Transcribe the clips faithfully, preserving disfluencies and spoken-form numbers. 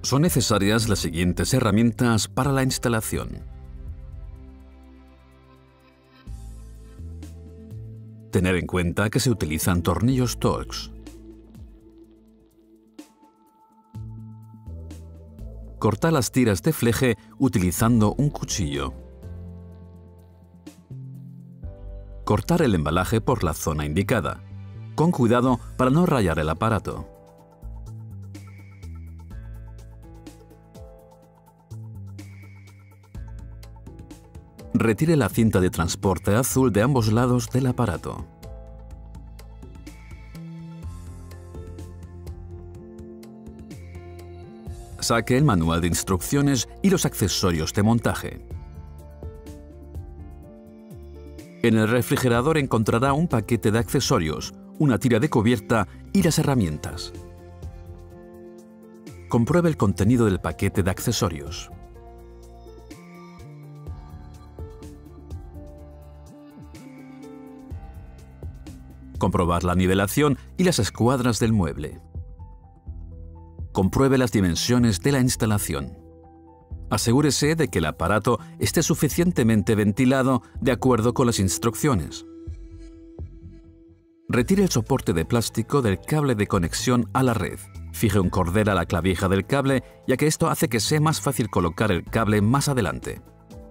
Son necesarias las siguientes herramientas para la instalación. Tener en cuenta que se utilizan tornillos Torx. Cortar las tiras de fleje utilizando un cuchillo. Cortar el embalaje por la zona indicada, con cuidado para no rayar el aparato. Retire la cinta de transporte azul de ambos lados del aparato. Saque el manual de instrucciones y los accesorios de montaje. En el refrigerador encontrará un paquete de accesorios, una tira de cubierta y las herramientas. Compruebe el contenido del paquete de accesorios. Comprobar la nivelación y las escuadras del mueble. Compruebe las dimensiones de la instalación. Asegúrese de que el aparato esté suficientemente ventilado de acuerdo con las instrucciones. Retire el soporte de plástico del cable de conexión a la red. Fije un cordel a la clavija del cable, ya que esto hace que sea más fácil colocar el cable más adelante.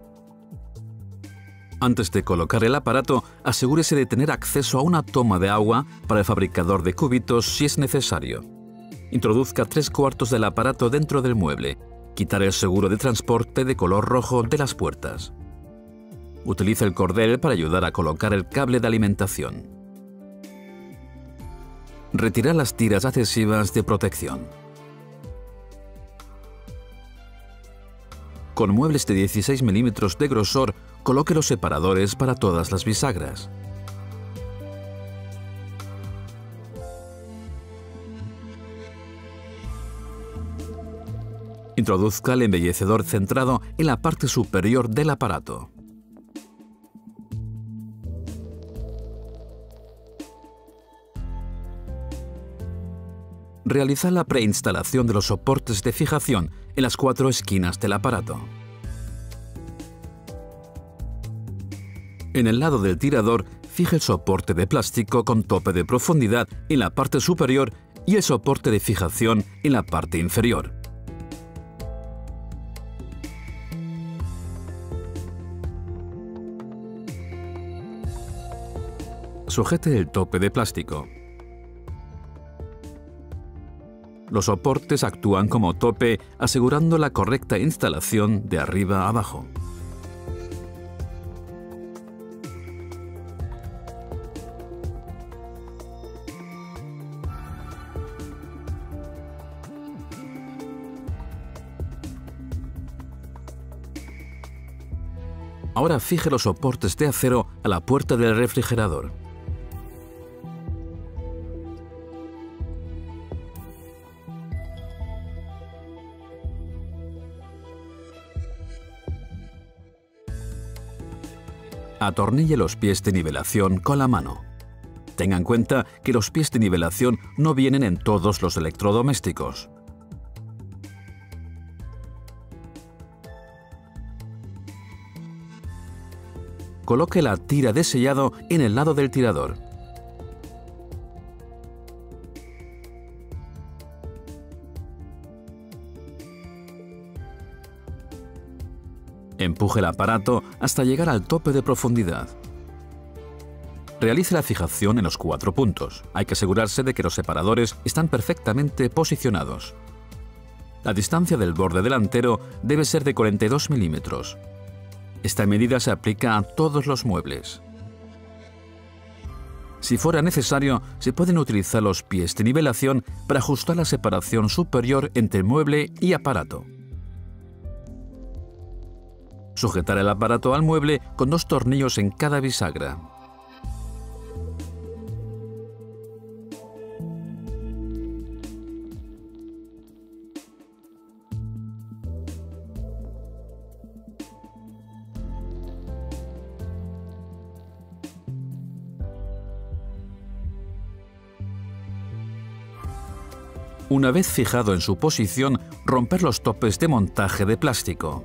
Antes de colocar el aparato, asegúrese de tener acceso a una toma de agua para el fabricador de cubitos si es necesario. Introduzca tres cuartos del aparato dentro del mueble. Quitar el seguro de transporte de color rojo de las puertas. Utilice el cordel para ayudar a colocar el cable de alimentación. Retirar las tiras adhesivas de protección. Con muebles de dieciséis milímetros de grosor, coloque los separadores para todas las bisagras. Introduzca el embellecedor centrado en la parte superior del aparato. Realiza la preinstalación de los soportes de fijación en las cuatro esquinas del aparato. En el lado del tirador, fije el soporte de plástico con tope de profundidad en la parte superior y el soporte de fijación en la parte inferior. Sujete el tope de plástico. Los soportes actúan como tope, asegurando la correcta instalación de arriba a abajo. Ahora fije los soportes de acero a la puerta del refrigerador. Atornille los pies de nivelación con la mano. Tenga en cuenta que los pies de nivelación no vienen en todos los electrodomésticos. Coloque la tira de sellado en el lado del tirador. Empuje el aparato hasta llegar al tope de profundidad. Realice la fijación en los cuatro puntos. Hay que asegurarse de que los separadores están perfectamente posicionados. La distancia del borde delantero debe ser de cuarenta y dos milímetros. Esta medida se aplica a todos los muebles. Si fuera necesario, se pueden utilizar los pies de nivelación para ajustar la separación superior entre mueble y aparato. Sujetar el aparato al mueble con dos tornillos en cada bisagra. Una vez fijado en su posición, romper los topes de montaje de plástico.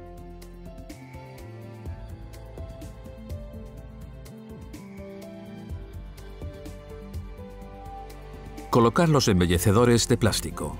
Colocar los embellecedores de plástico.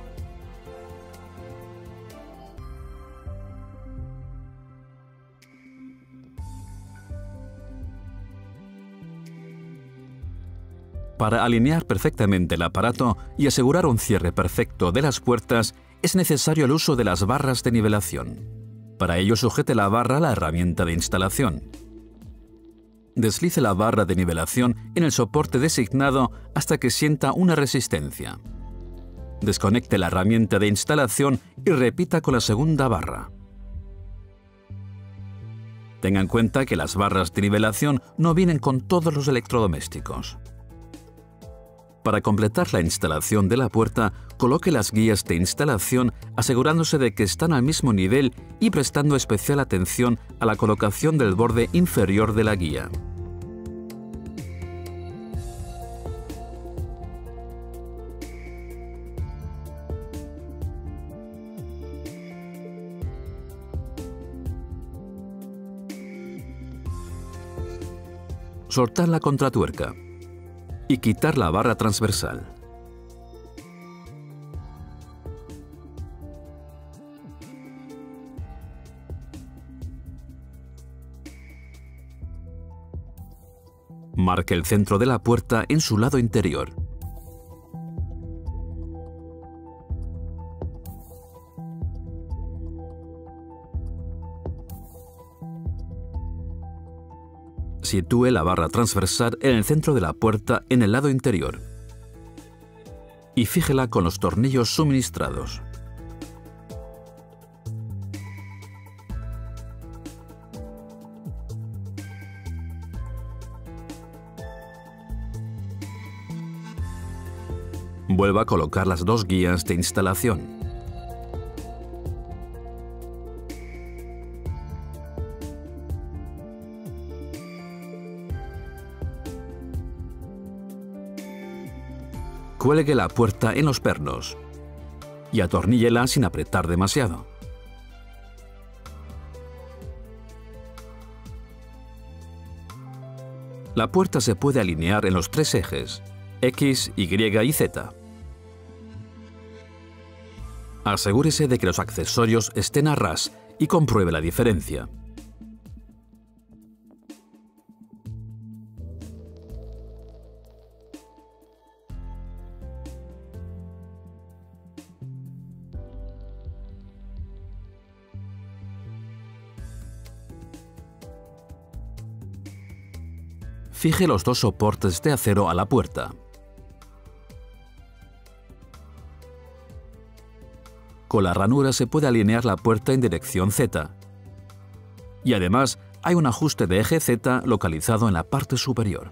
Para alinear perfectamente el aparato y asegurar un cierre perfecto de las puertas, es necesario el uso de las barras de nivelación. Para ello, sujete la barra a la herramienta de instalación. Deslice la barra de nivelación en el soporte designado hasta que sienta una resistencia. Desconecte la herramienta de instalación y repita con la segunda barra. Tenga en cuenta que las barras de nivelación no vienen con todos los electrodomésticos. Para completar la instalación de la puerta, coloque las guías de instalación asegurándose de que están al mismo nivel y prestando especial atención a la colocación del borde inferior de la guía. Soltar la contratuerca y quitar la barra transversal. Marque el centro de la puerta en su lado interior. Sitúe la barra transversal en el centro de la puerta en el lado interior y fíjela con los tornillos suministrados. Vuelva a colocar las dos guías de instalación. Cuelgue la puerta en los pernos y atorníllela sin apretar demasiado. La puerta se puede alinear en los tres ejes, X, Y y Z. Asegúrese de que los accesorios estén a ras y compruebe la diferencia. Fije los dos soportes de acero a la puerta. Con la ranura se puede alinear la puerta en dirección Z. Y además hay un ajuste de eje Z localizado en la parte superior.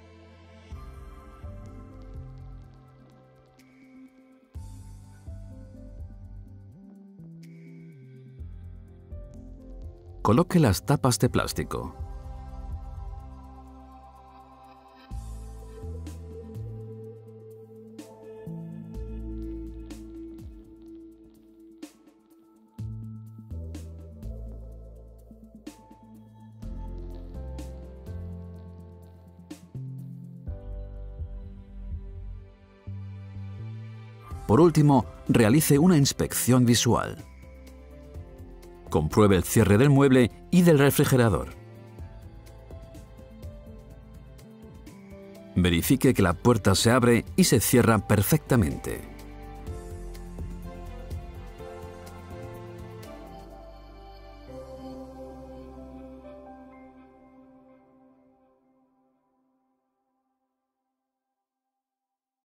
Coloque las tapas de plástico. Por último, realice una inspección visual. Compruebe el cierre del mueble y del refrigerador. Verifique que la puerta se abre y se cierra perfectamente.